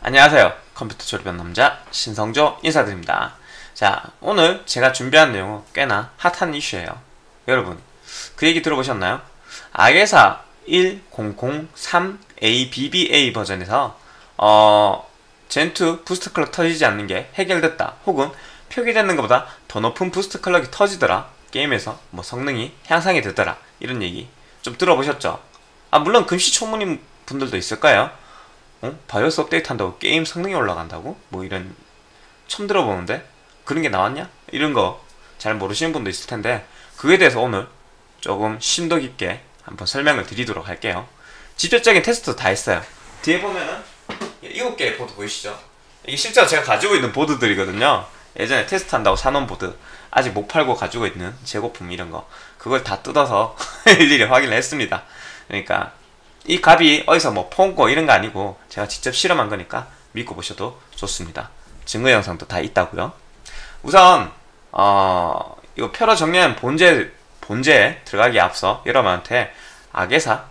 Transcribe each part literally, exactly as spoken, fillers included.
안녕하세요. 컴퓨터 조립한 남자 신성조 인사드립니다. 자, 오늘 제가 준비한 내용은 꽤나 핫한 이슈예요. 여러분, 그 얘기 들어보셨나요? 아게사 천삼 에이비비에이 버전에서 어, 젠투 부스트 클럭 터지지 않는 게 해결됐다, 혹은 표기되는 것보다 더 높은 부스트 클럭이 터지더라, 게임에서 뭐 성능이 향상이 되더라, 이런 얘기 좀 들어보셨죠? 아, 물론 금시초문인 분들도 있을 거예요. 어? 바이오스 업데이트 한다고 게임 성능이 올라간다고? 뭐 이런, 처음 들어보는데? 그런 게 나왔냐? 이런 거 잘 모르시는 분도 있을 텐데, 그에 대해서 오늘 조금 심도 깊게 한번 설명을 드리도록 할게요. 직접적인 테스트도 다 했어요. 뒤에 보면은 일곱 개의 보드 보이시죠? 이게 실제로 제가 가지고 있는 보드들이거든요. 예전에 테스트 한다고 사놓은 보드, 아직 못 팔고 가지고 있는 재고품 이런 거, 그걸 다 뜯어서 일일이 확인을 했습니다. 그러니까 이 값이 어디서 뭐 폰고 이런 거 아니고 제가 직접 실험한 거니까 믿고 보셔도 좋습니다. 증거 영상도 다 있다고요. 우선 어 이거 표로 정리한 본제 본제에 들어가기 앞서 여러분한테 아게사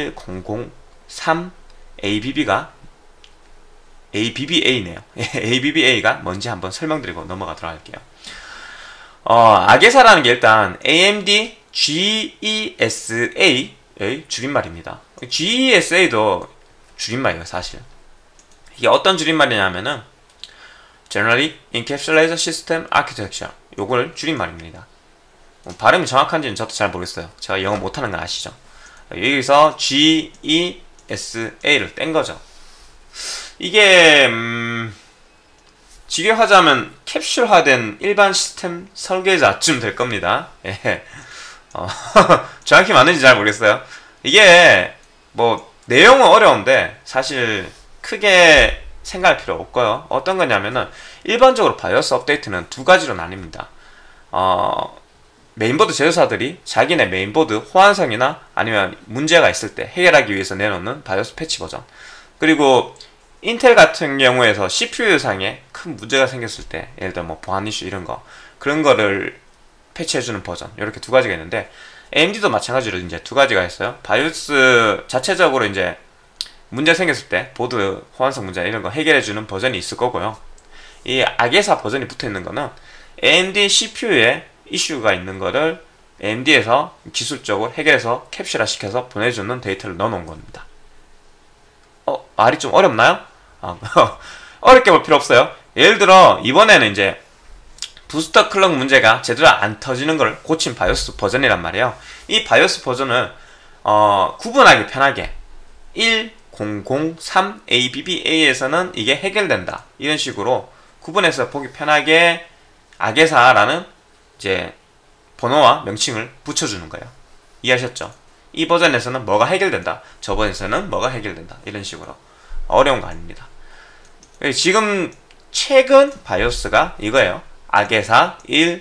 천삼 에이비비가 에이비비에이네요. 에이비비에이가 뭔지 한번 설명드리고 넘어가도록 할게요. 어, 아게사라는 게 일단 에이엠디 지이에스에이의 줄임말입니다. 지이에스에이도 줄임말이에요, 사실. 이게 어떤 줄임말이냐면은 Generally Encapsulated System Architecture, 요걸 줄임말입니다. 뭐 발음이 정확한지는 저도 잘 모르겠어요. 제가 영어 못하는 거 아시죠? 여기서 지이에스에이를 뗀 거죠. 이게 음, 직역하자면 캡슐화된 일반 시스템 설계자쯤 될 겁니다. 예. 어, 정확히 맞는지 잘 모르겠어요. 이게 뭐 내용은 어려운데 사실 크게 생각할 필요 없고요. 어떤 거냐면은 일반적으로 바이오스 업데이트는 두 가지로 나뉩니다. 어, 메인보드 제조사들이 자기네 메인보드 호환성이나 아니면 문제가 있을 때 해결하기 위해서 내놓는 바이오스 패치 버전, 그리고 인텔 같은 경우에서 씨피유상에 큰 문제가 생겼을 때, 예를 들어 뭐 보안 이슈 이런 거, 그런 거를 패치해주는 버전, 이렇게 두 가지가 있는데, 에이엠디도 마찬가지로 이제 두 가지가 있어요. 바이오스 자체적으로 이제 문제 생겼을 때 보드 호환성 문제 이런 거 해결해주는 버전이 있을 거고요. 이 아게사 버전이 붙어 있는 거는 에이엠디 씨피유에 이슈가 있는 거를 에이엠디에서 기술적으로 해결해서 캡슐화 시켜서 보내주는 데이터를 넣어놓은 겁니다. 어, 말이 좀 어렵나요? 아, 어렵게 볼 필요 없어요. 예를 들어 이번에는 이제 부스터 클럭 문제가 제대로 안 터지는 걸 고친 바이오스 버전이란 말이에요. 이 바이오스 버전을 어, 구분하기 편하게 천삼 에이비비에이에서는 이게 해결된다, 이런 식으로 구분해서 보기 편하게 아게사라는 이제 번호와 명칭을 붙여주는 거예요. 이해하셨죠? 이 버전에서는 뭐가 해결된다, 저 버전에서는 뭐가 해결된다, 이런 식으로. 어려운 거 아닙니다. 지금 최근 바이오스가 이거예요. 아게사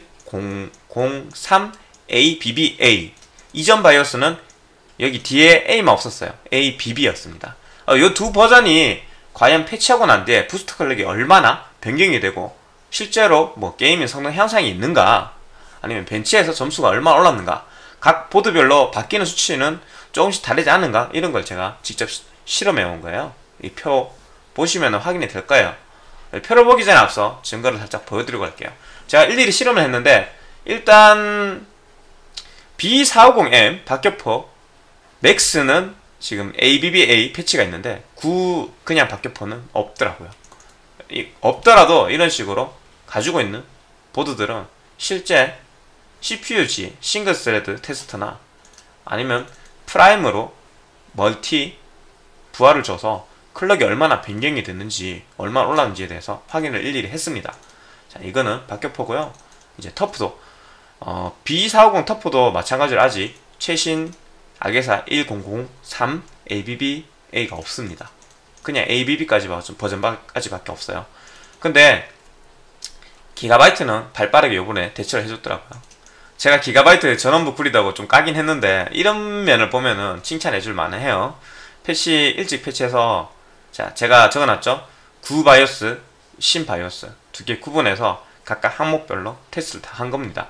천삼 에이비비에이. 이전 바이오스는 여기 뒤에 A만 없었어요. 에이비비였습니다. 어, 이 두 버전이 과연 패치하고 난 뒤에 부스트 클럭이 얼마나 변경이 되고 실제로 뭐 게임의 성능 향상이 있는가, 아니면 벤치에서 점수가 얼마나 올랐는가, 각 보드별로 바뀌는 수치는 조금씩 다르지 않은가, 이런 걸 제가 직접 시, 실험해 온 거예요. 이 표 보시면 확인이 될 거예요. 표를 보기 전에 앞서 증거를 살짝 보여드리고 갈게요. 제가 일일이 실험을 했는데, 일단 비 사오공 엠 박격포 맥스는 지금 에이비비에이 패치가 있는데 구 그냥 박격포는 없더라고요. 이, 없더라도 이런 식으로 가지고 있는 보드들은 실제 씨피유지 싱글 스레드 테스트나 아니면 프라임으로 멀티 부하를 줘서 클럭이 얼마나 변경이 됐는지, 얼마나 올랐는지에 대해서 확인을 일일이 했습니다. 자, 이거는 박격포고요. 이제 터프도 어, 비 사오공 터프도 마찬가지로 아직 최신 아게사 천삼 에이비비에이가 없습니다. 그냥 에이비비까지 버전까지밖에 없어요. 근데 기가바이트는 발빠르게 요번에 대처를 해줬더라고요. 제가 기가바이트 전원부 구리다고 좀 까긴 했는데, 이런 면을 보면은 칭찬해줄 만해요. 패치 일찍 패치해서, 자, 제가 적어놨죠. 구 바이오스, 십 바이오스 두 개 구분해서 각각 항목별로 테스트를 다 한 겁니다.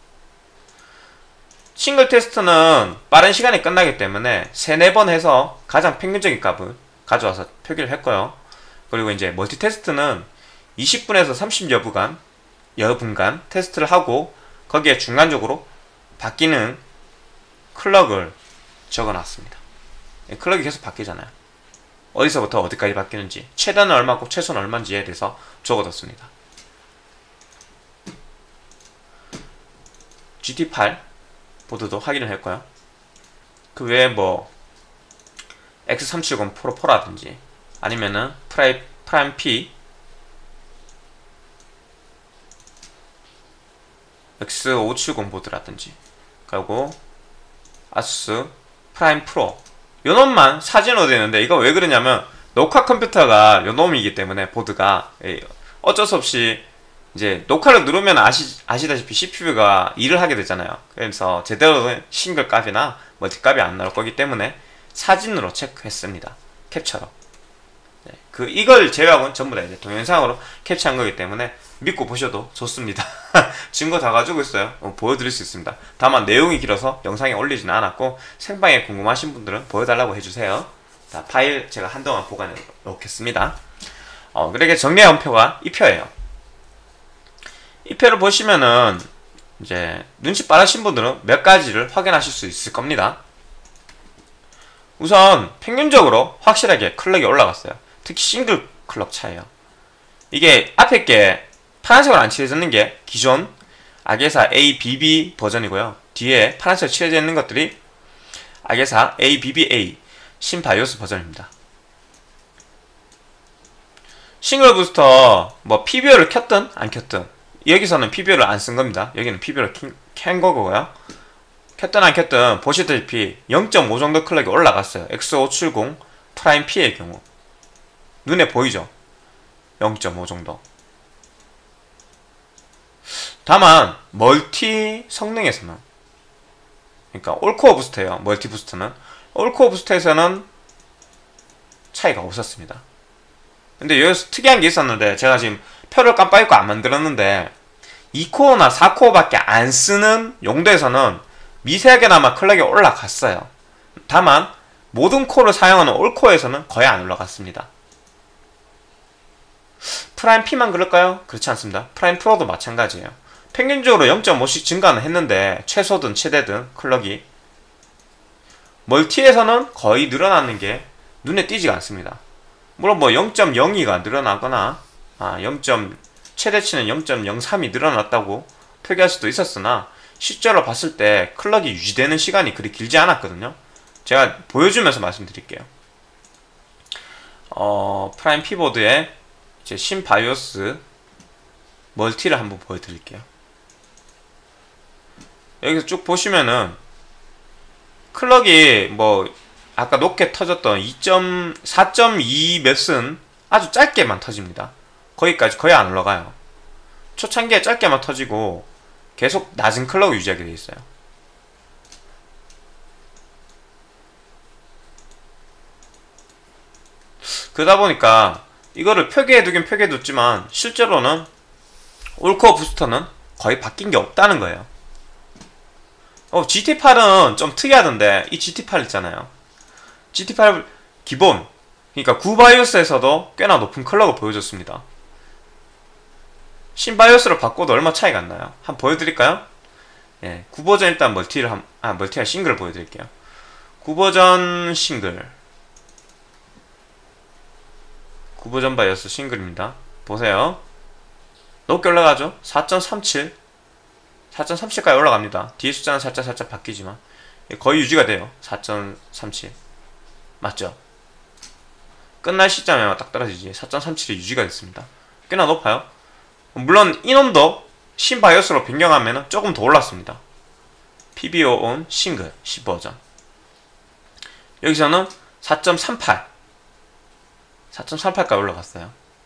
싱글 테스트는 빠른 시간에 끝나기 때문에 세네 번 해서 가장 평균적인 값을 가져와서 표기를 했고요. 그리고 이제 멀티 테스트는 이십 분에서 삼십 여분간 여분간 테스트를 하고 거기에 중간적으로 바뀌는 클럭을 적어놨습니다. 클럭이 계속 바뀌잖아요. 어디서부터 어디까지 바뀌는지, 최단은 얼마고 최소는 얼마인지에 대해서 적어뒀습니다. 지티 팔 보드도 확인을 했고요. 그 외에 뭐 엑스 삼백칠십 프로 포라든지 아니면은 프라이, 프라임 P, 엑스 오백칠십 보드라든지, 그리고 아수스 프라임 프로 요 놈만 사진으로 되어 있는데, 이거 왜 그러냐면 녹화 컴퓨터가 요 놈이기 때문에 보드가 어쩔 수 없이 이제 녹화를 누르면 아시, 아시다시피 씨피유가 일을 하게 되잖아요. 그래서 제대로 된 싱글 값이나 멀티 값이 안 나올 거기 때문에 사진으로 체크했습니다. 캡처로. 네, 그 이걸 제외하고는 전부 다 이제 동영상으로 캡처한 거기 때문에 믿고 보셔도 좋습니다. 증거 다 가지고 있어요. 어, 보여드릴 수 있습니다. 다만 내용이 길어서 영상에 올리지는 않았고, 생방에 궁금하신 분들은 보여달라고 해주세요. 자, 파일 제가 한동안 보관해 놓겠습니다. 어, 그렇게 정리한 표가 이 표예요. 이 표를 보시면은 이제 눈치 빠르신 분들은 몇 가지를 확인하실 수 있을 겁니다. 우선 평균적으로 확실하게 클럭이 올라갔어요. 특히 싱글 클럭 차이에요. 이게 앞에 게 파란색으로 안 칠해졌는 게 기존 아게사 에이비비 버전이고요. 뒤에 파란색으로 칠해져 있는 것들이 아게사 에이비비에이 신바이오스 버전입니다. 싱글 부스터 뭐 피비오를 켰든 안 켰든, 여기서는 피비오를 안 쓴 겁니다. 여기는 피비오를 켠 거고요. 켰든 안 켰든 보시다시피 영 점 오 정도 클럭이 올라갔어요. 엑스 오백칠십 프라임 P의 경우 눈에 보이죠? 영 점 오 정도. 다만 멀티 성능에서는, 그러니까 올코어 부스터예요. 멀티 부스터는 올코어 부스터에서는 차이가 없었습니다. 근데 여기서 특이한 게 있었는데, 제가 지금 표를 깜빡 잊고 안 만들었는데, 이 코어나 사 코어밖에 안 쓰는 용도에서는 미세하게나마 클럭이 올라갔어요. 다만 모든 코어를 사용하는 올코어에서는 거의 안 올라갔습니다. 프라임 P만 그럴까요? 그렇지 않습니다. 프라임 프로도 마찬가지예요. 평균적으로 영 점 오씩 증가는 했는데, 최소든 최대든 클럭이 멀티에서는 거의 늘어나는 게 눈에 띄지가 않습니다. 물론 뭐 영 점 영이가 늘어나거나 아, 영. 최대치는 영 점 영삼이 늘어났다고 표기할 수도 있었으나, 실제로 봤을 때 클럭이 유지되는 시간이 그리 길지 않았거든요. 제가 보여주면서 말씀드릴게요. 어, 프라임 P보드에 이제 신바이오스 멀티를 한번 보여드릴게요. 여기서 쭉 보시면은 클럭이 뭐 아까 높게 터졌던 사 점 이 몇은 아주 짧게만 터집니다. 거기까지 거의 안 올라가요. 초창기에 짧게만 터지고 계속 낮은 클럭을 유지하게 되어 있어요. 그러다 보니까 이거를 표기해두긴 표기해뒀지만 실제로는 올코어 부스터는 거의 바뀐 게 없다는 거예요. 어, 지티 팔은 좀 특이하던데, 이 지티 팔 있잖아요. 지티 팔 기본, 그러니까 구바이오스에서도 꽤나 높은 클럭을 보여줬습니다. 신바이오스를 바꿔도 얼마 차이가 안 나요. 한번 보여드릴까요? 예, 구 버전 일단 멀티를 한, 아, 멀티와 싱글을 보여드릴게요. 구 버전 싱글. 구 버전 바이오스 싱글입니다. 보세요. 높게 올라가죠? 사 점 삼칠. 사 점 삼칠까지 올라갑니다. 뒤에 숫자는 살짝 살짝 바뀌지만 거의 유지가 돼요. 사 점 삼칠. 맞죠? 끝날 시점에만 딱 떨어지지. 사 점 삼칠이 유지가 됐습니다. 꽤나 높아요. 물론 이놈도 신바이오스로 변경하면 조금 더 올랐습니다. 피비오 온 싱글 십 버전. 여기서는 사 점 삼팔. 사 점 삼팔까지 올라갔어요.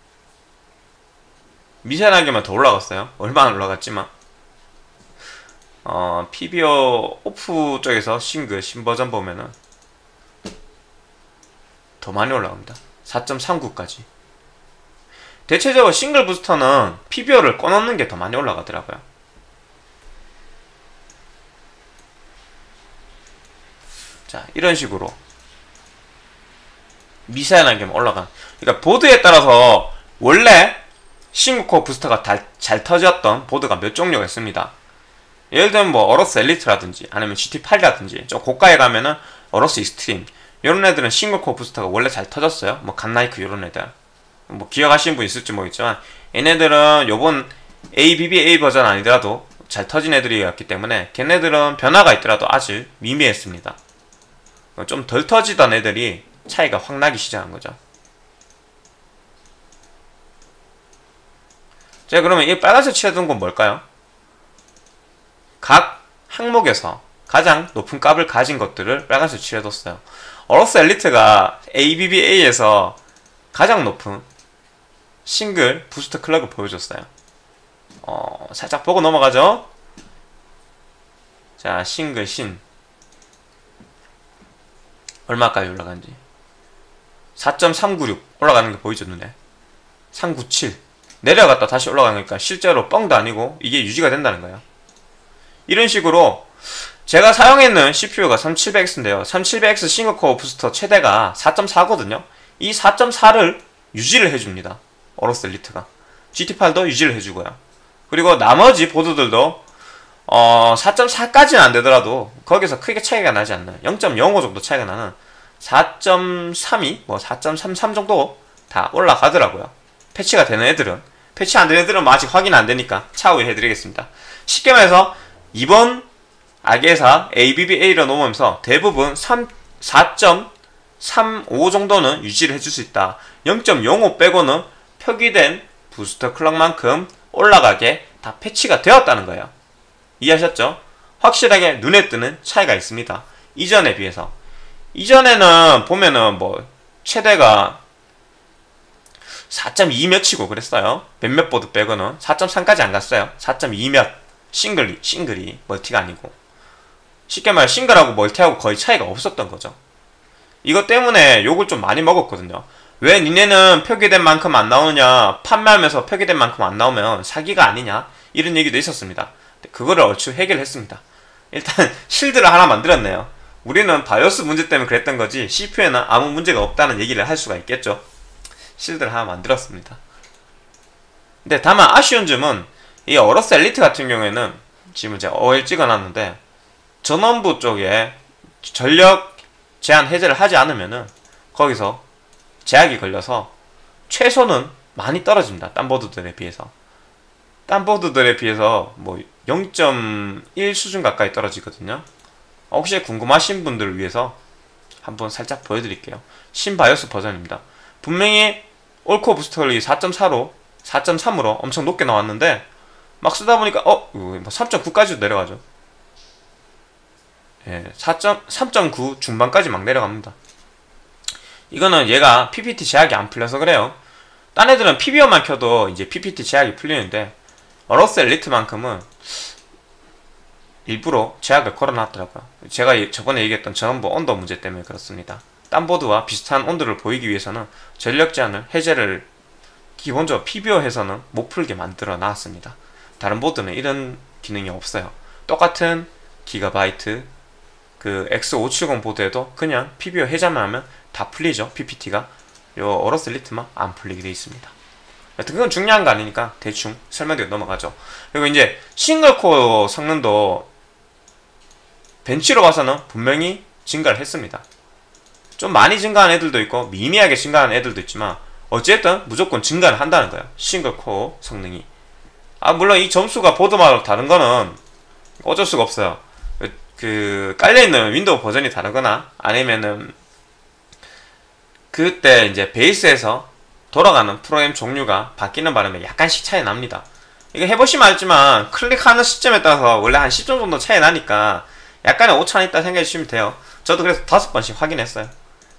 미세하게만 더 올라갔어요. 얼마나 올라갔지만. 어, 피비오 오프 쪽에서 싱글 신버전 보면은 더 많이 올라갑니다. 사 점 삼구까지. 대체적으로 싱글 부스터는 피비오를 꺼놓는 게 더 많이 올라가더라고요. 자, 이런 식으로 미세하게 올라간. 그러니까 보드에 따라서 원래 싱글코어 부스터가 다, 잘 터졌던 보드가 몇 종류가 있습니다. 예를 들면 뭐 어로스 엘리트라든지 아니면 지티 팔이라든지 좀 고가에 가면은 어로스 익스트림 이런 애들은 싱글코어 부스터가 원래 잘 터졌어요. 뭐 갓나이크 이런 애들 뭐 기억하시는 분 있을지 모르겠지만 얘네들은 요번 에이비비에이 버전 아니더라도 잘 터진 애들이었기 때문에 걔네들은 변화가 있더라도 아주 미미했습니다. 좀 덜 터지던 애들이 차이가 확 나기 시작한 거죠. 자, 그러면 이 빨간색 칠해둔 건 뭘까요? 각 항목에서 가장 높은 값을 가진 것들을 빨간색 칠해뒀어요. 어로스 엘리트가 에이비비에이에서 가장 높은 싱글 부스터 클럭을 보여줬어요. 어, 살짝 보고 넘어가죠. 자, 싱글 신 얼마까지 올라간지 사 점 삼구육 올라가는 게 보이죠 눈에. 삼구칠 내려갔다 다시 올라가니까 실제로 뻥도 아니고 이게 유지가 된다는 거예요. 이런 식으로 제가 사용했는 씨피유가 삼천칠백 엑스인데요 삼천칠백 엑스 싱글코어 부스터 최대가 사 점 사거든요 이 사 점 사를 유지를 해줍니다. 어로스 엘리트가 지티 팔도 유지를 해주고요. 그리고 나머지 보드들도 어, 사 점 사까지는 안되더라도 거기서 크게 차이가 나지 않나요. 영 점 영오 정도 차이가 나는 사 점 삼이 뭐 사 점 삼삼 정도 다 올라가더라고요. 패치가 되는 애들은. 패치 안 되는 애들은 뭐 아직 확인 안 되니까 차후에 해드리겠습니다. 쉽게 말해서 이번 아게사 에이비비에이로 넘으면서 대부분 사 점 삼오 정도는 유지를 해줄 수 있다. 영 점 영오 빼고는 표기된 부스터 클럭만큼 올라가게 다 패치가 되었다는 거예요. 이해하셨죠? 확실하게 눈에 띄는 차이가 있습니다. 이전에 비해서. 이전에는 보면은 뭐 최대가 사 점 이 몇이고 그랬어요. 몇몇 보드 빼고는 사 점 삼까지 안 갔어요. 사 점 이 몇 싱글이 싱글이 멀티가 아니고 쉽게 말해 싱글하고 멀티하고 거의 차이가 없었던 거죠. 이것 때문에 욕을 좀 많이 먹었거든요. 왜 니네는 표기된 만큼 안 나오느냐, 판매하면서 표기된 만큼 안 나오면 사기가 아니냐, 이런 얘기도 있었습니다. 그거를 얼추 해결했습니다. 일단 실드를 하나 만들었네요. 우리는 바이오스 문제 때문에 그랬던 거지 씨피유에는 아무 문제가 없다는 얘기를 할 수가 있겠죠. 실드를 하나 만들었습니다. 근데 다만 아쉬운 점은 이 어로스 엘리트 같은 경우에는 지금 제가 오일 찍어놨는데 전원부 쪽에 전력 제한 해제를 하지 않으면은 거기서 제약이 걸려서 최소는 많이 떨어집니다. 딴 보드들에 비해서. 딴 보드들에 비해서 뭐 영 점 일 수준 가까이 떨어지거든요. 혹시 궁금하신 분들을 위해서 한번 살짝 보여드릴게요. 신바이오스 버전입니다. 분명히 올코어 부스터 클럭이 사 점 사로 사 점 삼으로 엄청 높게 나왔는데 막 쓰다 보니까 어? 삼 점 구까지도 내려가죠. 예, 삼 점 구 중반까지 막 내려갑니다. 이거는 얘가 피피티 제약이 안 풀려서 그래요. 딴 애들은 피비오만 켜도 이제 피피티 제약이 풀리는데 어로스 엘리트만큼은 일부러 제약을 걸어놨더라고요. 제가 저번에 얘기했던 전원부 온도 문제 때문에 그렇습니다. 딴 보드와 비슷한 온도를 보이기 위해서는 전력 제한을 해제를 기본적으로 피비오에서는 못 풀게 만들어 놨습니다. 다른 보드는 이런 기능이 없어요. 똑같은 기가바이트 그 엑스 오백칠십 보드에도 그냥 피비오 해제만 하면 다 풀리죠. 피피티가. 요 어로스 엘리트만 안 풀리게 되어 있습니다. 여튼 그건 중요한 거 아니니까 대충 설명드리고 넘어가죠. 그리고 이제 싱글코어 성능도 벤치로 봐서는 분명히 증가를 했습니다. 좀 많이 증가한 애들도 있고 미미하게 증가한 애들도 있지만 어쨌든 무조건 증가를 한다는 거예요. 싱글코어 성능이. 아 물론 이 점수가 보드마다 다른 거는 어쩔 수가 없어요. 그 깔려있는 윈도우 버전이 다르거나 아니면은 그때 이제 베이스에서 돌아가는 프로그램 종류가 바뀌는 바람에 약간씩 차이 납니다. 이거 해보시면 알지만 클릭하는 시점에 따라서 원래 한 십 점 정도 차이 나니까 약간의 오차는 있다 생각해 주시면 돼요. 저도 그래서 다섯 번씩 확인했어요.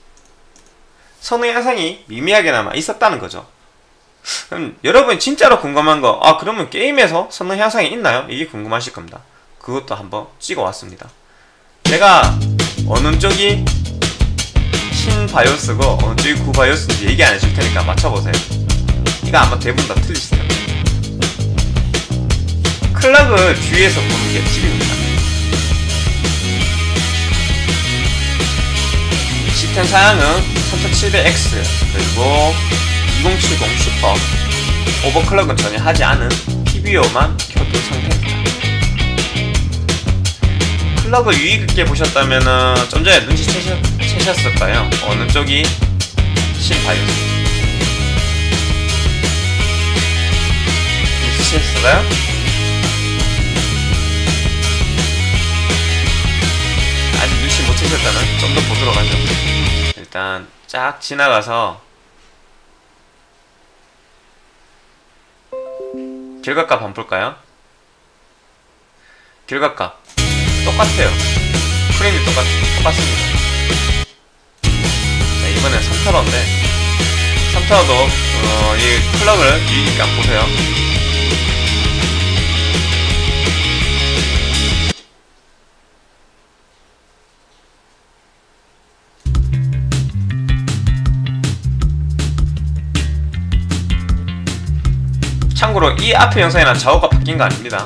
성능 향상이 미미하게나마 있었다는 거죠. 그럼 여러분 진짜로 궁금한 거, 아 그러면 게임에서 성능 향상이 있나요? 이게 궁금하실 겁니다. 그것도 한번 찍어 왔습니다. 제가 어느 쪽이 신 바이오스고 어느 쪽이 구 바이오스인지 얘기 안 해줄 테니까 맞춰보세요. 이거 아마 대부분 다 틀리시죠. 클럭을 주위에서 보는 게 팁입니다. 시스템 사양은 삼천칠백 엑스 그리고 이공칠공 슈퍼, 오버클럭은 전혀 하지 않은 티비오만 켜둔 상태입니다. 클럭을 유의깊게 보셨다면은 좀 전에 눈치채셨을까요? 어느 쪽이 신바이오스? 눈치채셨어요? 아직 눈치 못 채셨다면 좀 더 보도록 하죠. 일단 쫙 지나가서 결과값 한번 볼까요? 결과값 똑같아요. 프레임이 똑같, 똑같습니다. 자, 이번엔 삼 타러인데 삼 타러도 어, 이 클럭을 유의깊게 한번 보세요. 참고로 이 앞에 영상이랑 좌우가 바뀐 거 아닙니다.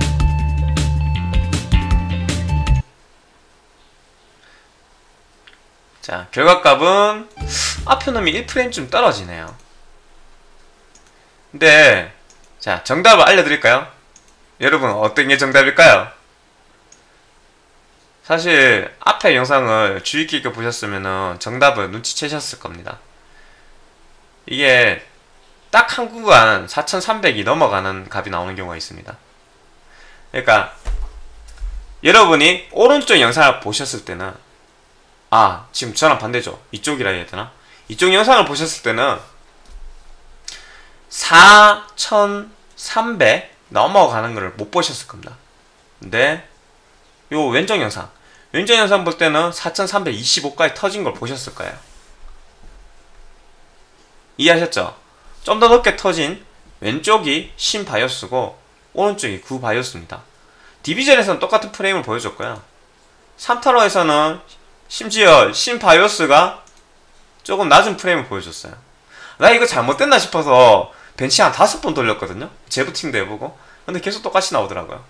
자, 결과값은 앞에 놈이 일 프레임쯤 떨어지네요. 근데 자, 정답을 알려드릴까요? 여러분 어떤 게 정답일까요? 사실 앞에 영상을 주의 깊게 보셨으면 정답을 눈치채셨을 겁니다. 이게 딱 한 구간 사천삼백이 넘어가는 값이 나오는 경우가 있습니다. 그러니까 여러분이 오른쪽 영상을 보셨을 때는, 아 지금 저랑 반대죠. 이쪽이라 해야 되나? 이쪽 영상을 보셨을 때는 사천삼백 넘어가는 걸 못 보셨을 겁니다. 근데 요 왼쪽 영상 왼쪽 영상 볼 때는 사천삼백이십오까지 터진 걸 보셨을 거예요. 이해하셨죠? 좀 더 높게 터진 왼쪽이 신바이오스고 오른쪽이 구바이오스입니다. 디비전에서는 똑같은 프레임을 보여줬고요. 삼 타로에서는 심지어 신바이오스가 조금 낮은 프레임을 보여줬어요. 나 이거 잘못됐나 싶어서 벤치 한 다섯 번 돌렸거든요. 재부팅도 해보고. 근데 계속 똑같이 나오더라고요.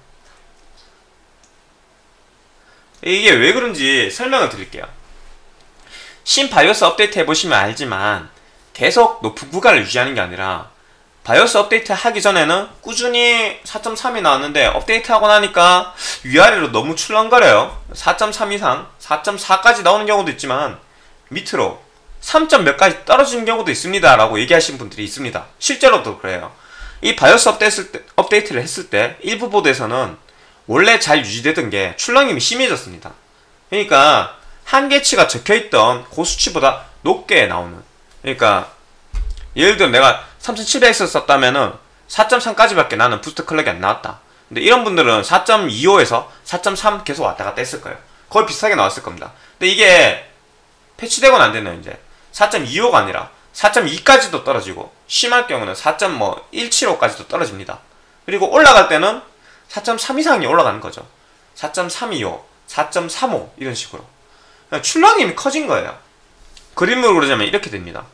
이게 왜 그런지 설명을 드릴게요. 신바이오스 업데이트 해보시면 알지만 계속 높은 구간을 유지하는 게 아니라 바이오스 업데이트 하기 전에는 꾸준히 사 점 삼이 나왔는데 업데이트 하고 나니까 위아래로 너무 출렁거려요. 사 점 삼 이상 사 점 사까지 나오는 경우도 있지만 밑으로 삼 점 몇까지 떨어지는 경우도 있습니다 라고 얘기하시는 분들이 있습니다. 실제로도 그래요. 이 바이오스 업데이트를 했을 때 일부 보드에서는 원래 잘 유지되던 게 출렁임이 심해졌습니다. 그러니까 한계치가 적혀있던 고수치보다 높게 나오는, 그러니까 예를 들어 내가 삼천칠백 엑스 썼다면은 사 점 삼까지밖에 나는 부스트 클럭이 안 나왔다. 근데 이런 분들은 사 점 이오에서 사 점 삼 계속 왔다 갔다 했을 거예요. 거의 비슷하게 나왔을 겁니다. 근데 이게 패치되고는 안 되네요. 이제 사 점 이오가 아니라 사 점 이까지도 떨어지고 심할 경우는 사 점 일칠오까지도 떨어집니다. 그리고 올라갈 때는 사 점 삼 이상이 올라가는 거죠. 사 점 삼이오, 사 점 삼오 이런 식으로 출렁임이 커진 거예요. 그림으로 그러자면 이렇게 됩니다.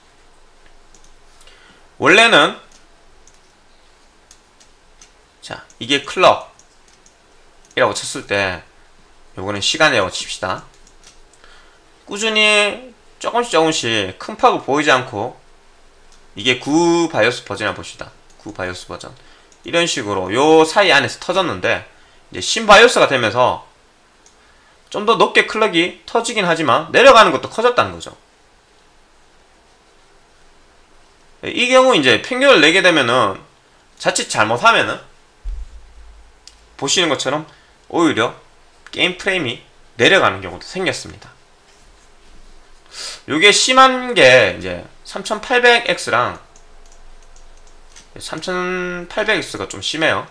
원래는 자 이게 클럭이라고 쳤을 때 요거는 시간이라고 칩시다. 꾸준히 조금씩 조금씩 큰 파고 보이지 않고 이게 구 바이오스 버전이라 봅시다. 구 바이오스 버전 이런 식으로 요 사이 안에서 터졌는데 이제 신 바이오스가 되면서 좀 더 높게 클럭이 터지긴 하지만 내려가는 것도 커졌다는 거죠. 이 경우 이제 평균을 내게 되면은 자칫 잘못하면은 보시는 것처럼 오히려 게임 프레임이 내려가는 경우도 생겼습니다. 요게 심한 게 이제 삼천팔백 엑스랑 삼천팔백 엑스가 좀 심해요.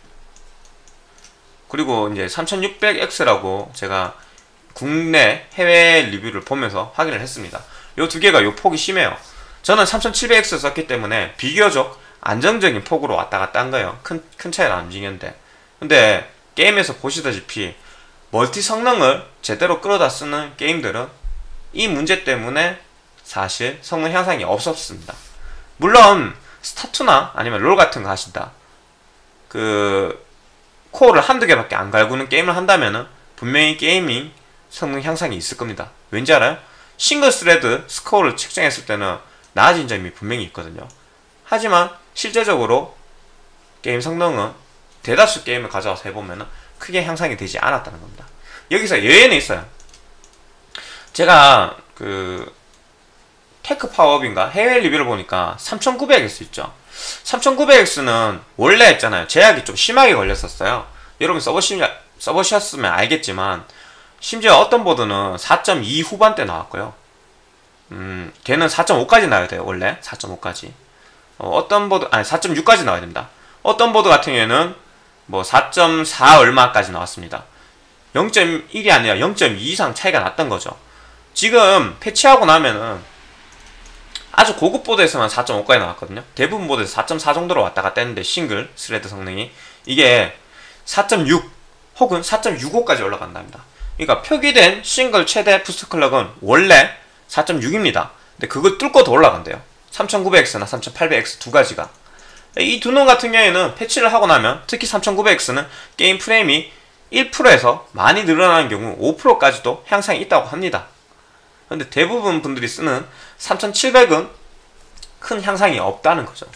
그리고 이제 삼천육백 엑스라고 제가 국내 해외 리뷰를 보면서 확인을 했습니다. 요 두 개가 요 폭이 심해요. 저는 삼천칠백 엑스 썼기 때문에 비교적 안정적인 폭으로 왔다 갔다 한 거예요. 큰, 큰 차이는 안 움직였는데. 근데 게임에서 보시다시피 멀티 성능을 제대로 끌어다 쓰는 게임들은 이 문제 때문에 사실 성능 향상이 없었습니다. 물론 스타투나 아니면 롤 같은 거 하신다, 그 코어를 한두 개밖에 안 갈구는 게임을 한다면은 분명히 게이밍 성능 향상이 있을 겁니다. 왠지 알아요? 싱글 스레드 스코어를 측정했을 때는 나아진 점이 분명히 있거든요. 하지만 실제적으로 게임 성능은 대다수 게임을 가져와서 해보면 크게 향상이 되지 않았다는 겁니다. 여기서 예외는 있어요. 제가 그 테크 파워업인가 해외 리뷰를 보니까 삼천구백 엑스 있죠. 삼천구백 엑스는 원래 했잖아요. 제약이 좀 심하게 걸렸었어요. 여러분 써보시, 써보셨으면 알겠지만 심지어 어떤 보드는 사 점 이 후반대 나왔고요. 음, 걔는 사 점 오까지 나와야 돼요. 원래 사 점 오까지. 어, 어떤 보드 아니 사 점 육까지 나와야 됩니다. 어떤 보드 같은 경우에는 뭐 사 점 사 얼마까지 나왔습니다. 영 점 일이 아니라 영 점 이 이상 차이가 났던 거죠. 지금 패치하고 나면은 아주 고급 보드에서만 사 점 오까지 나왔거든요. 대부분 보드에서 사 점 사 정도로 왔다 갔다 했는데 싱글 스레드 성능이 이게 사 점 육 혹은 사 점 육오까지 올라간답니다. 그러니까 표기된 싱글 최대 부스트 클럭은 원래 사 점 육입니다. 근데 그걸 뚫고 더 올라간대요. 삼천구백 엑스나 삼천팔백 엑스 두 가지가. 이 두 놈 같은 경우에는 패치를 하고 나면 특히 삼천구백 엑스는 게임 프레임이 일 퍼센트에서 많이 늘어나는 경우 오 퍼센트까지도 향상이 있다고 합니다. 근데 대부분 분들이 쓰는 삼천칠백은 큰 향상이 없다는 거죠.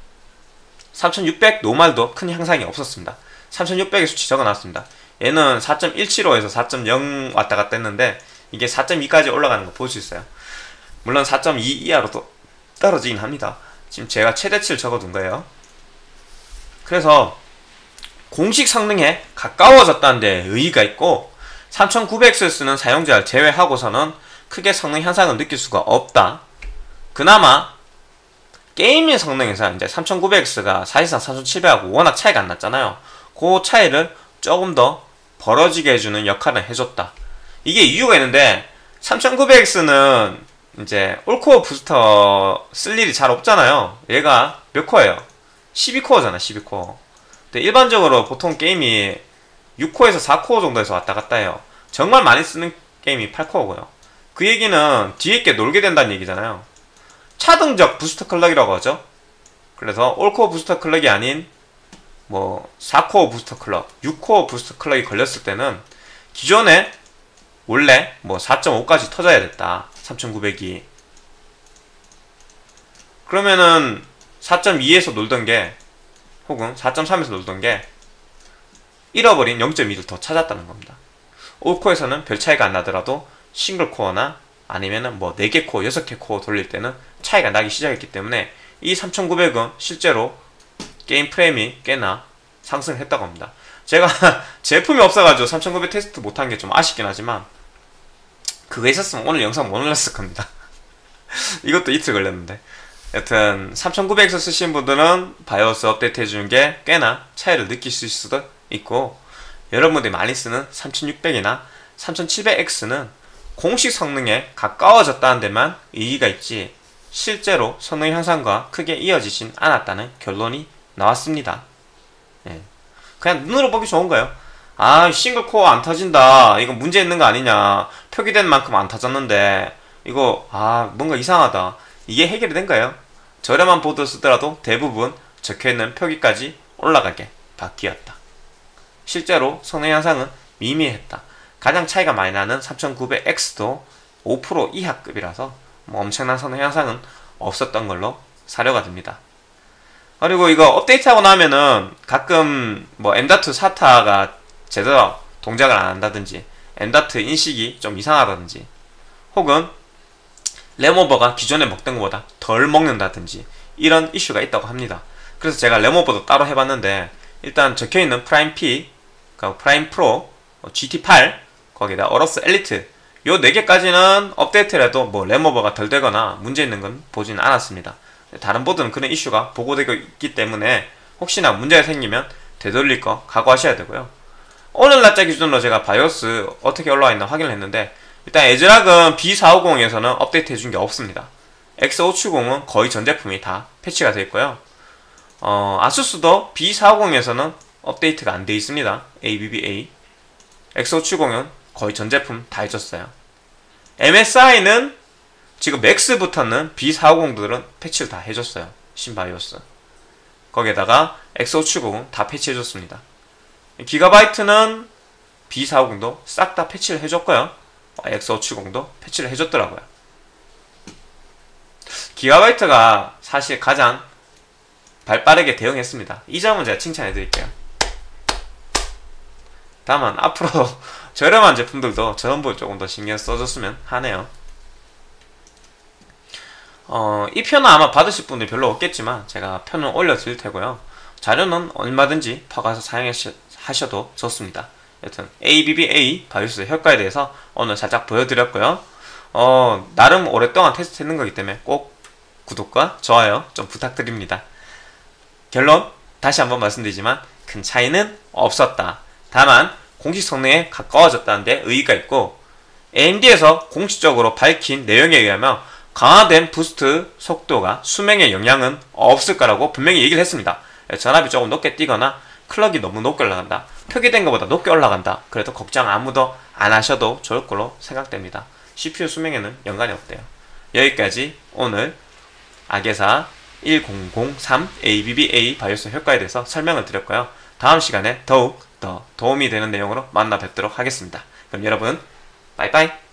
삼천육백 노말도 큰 향상이 없었습니다. 삼천육백의 수치 적어놨습니다. 얘는 사 점 일칠오에서 사 점 영 왔다 갔다 했는데 이게 사 점 이까지 올라가는 거 볼 수 있어요. 물론 사 점 이 이하로도 떨어지긴 합니다. 지금 제가 최대치를 적어둔 거예요. 그래서 공식 성능에 가까워졌다는 데 의의가 있고 삼천구백 엑스를 쓰는 사용자를 제외하고서는 크게 성능 향상을 느낄 수가 없다. 그나마 게이밍 성능에서 이제 삼천구백 엑스가 사실상 삼천칠백하고 워낙 차이가 안 났잖아요. 그 차이를 조금 더 벌어지게 해주는 역할을 해줬다. 이게 이유가 있는데 삼천구백 엑스는 이제 올코어 부스터 쓸 일이 잘 없잖아요. 얘가 몇 코어예요? 십이 코어잖아. 십이 코어. 근데 일반적으로 보통 게임이 육 코어에서 사 코어 정도에서 왔다 갔다 해요. 정말 많이 쓰는 게임이 팔 코어고요. 그 얘기는 뒤에 게 놀게 된다는 얘기잖아요. 차등적 부스터 클럭이라고 하죠. 그래서 올코어 부스터 클럭이 아닌 뭐 사 코어 부스터 클럭, 육 코어 부스터 클럭이 걸렸을 때는 기존에 원래 뭐 사 점 오까지 터져야 됐다. 삼천구백이. 그러면은 사 점 이에서 놀던 게 혹은 사 점 삼에서 놀던 게 잃어버린 영 점 이를 더 찾았다는 겁니다. 올코어에서는 별 차이가 안 나더라도 싱글 코어나 아니면은 뭐 네 개 코어, 여섯 개 코어 돌릴 때는 차이가 나기 시작했기 때문에 이 삼천구백은 실제로 게임 프레임이 꽤나 상승했다고 합니다. 제가 제품이 없어가지고 삼천구백 테스트 못한 게 좀 아쉽긴 하지만 그거 있었으면 오늘 영상 못 올렸을 겁니다. 이것도 이틀 걸렸는데 여튼 삼천구백 엑스 쓰신 분들은 바이오스 업데이트 해주는 게 꽤나 차이를 느끼실 수도 있고 여러분들이 많이 쓰는 삼천육백이나 삼천칠백 엑스는 공식 성능에 가까워졌다는 데만 의의가 있지 실제로 성능 향상과 크게 이어지진 않았다는 결론이 나왔습니다. 예. 그냥 눈으로 보기 좋은 거예요. 아 싱글 코어 안 터진다, 이거 문제 있는 거 아니냐, 표기된 만큼 안 터졌는데 이거 아 뭔가 이상하다, 이게 해결이 된 거예요. 저렴한 보드 쓰더라도 대부분 적혀있는 표기까지 올라가게 바뀌었다. 실제로 성능 향상은 미미했다. 가장 차이가 많이 나는 삼천구백 엑스도 오 퍼센트 이하급이라서 뭐 엄청난 성능 향상은 없었던 걸로 사료가 됩니다. 그리고 이거 업데이트하고 나면은 가끔 뭐 엠.투 사타가 제대로 동작을 안 한다든지 엠.투 인식이 좀 이상하다든지 혹은 램오버가 기존에 먹던 것보다 덜 먹는다든지 이런 이슈가 있다고 합니다. 그래서 제가 램오버도 따로 해봤는데 일단 적혀있는 프라임 P, 프라임 프로, 지티 팔, 거기다 어로스 엘리트 요 네 개까지는 업데이트를 해도 뭐 램오버가 덜 되거나 문제 있는 건 보진 않았습니다. 다른 보드는 그런 이슈가 보고되고 있기 때문에 혹시나 문제가 생기면 되돌릴 거 각오하셔야 되고요. 오늘 날짜 기준으로 제가 바이오스 어떻게 올라와 있나 확인을 했는데 일단 에즈락은 비 사백오십에서는 업데이트 해준 게 없습니다. 엑스 오백칠십은 거의 전 제품이 다 패치가 되어 있고요. 어, 아수스도 비 사백오십에서는 업데이트가 안 되어 있습니다. 에이비비에이. 엑스 오백칠십은 거의 전 제품 다 해줬어요. 엠에스아이는 지금 맥스부터는 비 사백오십들은 패치를 다 해줬어요. 신바이오스. 거기에다가 엑스 오백칠십은 다 패치해줬습니다. 기가바이트는 비 사백오십도 싹 다 패치를 해줬고요. 엑스 오백칠십도 패치를 해줬더라고요. 기가바이트가 사실 가장 발빠르게 대응했습니다. 이 점은 제가 칭찬해 드릴게요. 다만 앞으로 저렴한 제품들도 저런 부분 조금 더 신경 써줬으면 하네요. 어, 이 편은 아마 받으실 분들이 별로 없겠지만 제가 편을 올려드릴 테고요. 자료는 얼마든지 퍼가서 사용하셔도 좋습니다. 여튼 에이비비에이 바이오스 효과에 대해서 오늘 살짝 보여드렸고요. 어, 나름 오랫동안 테스트했는 거기 때문에 꼭 구독과 좋아요 좀 부탁드립니다. 결론 다시 한번 말씀드리지만 큰 차이는 없었다. 다만 공식 성능에 가까워졌다는 데 의의가 있고, 에이엠디에서 공식적으로 밝힌 내용에 의하면 강화된 부스트 속도가 수명에 영향은 없을 거라고 분명히 얘기를 했습니다. 전압이 조금 높게 뛰거나 클럭이 너무 높게 올라간다, 표기된 것보다 높게 올라간다, 그래도 걱정 아무도 안 하셔도 좋을 걸로 생각됩니다. 씨피유 수명에는 연관이 없대요. 여기까지 오늘 아게사 천삼 에이비비에이 바이오스 효과에 대해서 설명을 드렸고요. 다음 시간에 더욱 더 도움이 되는 내용으로 만나 뵙도록 하겠습니다. 그럼 여러분 빠이빠이.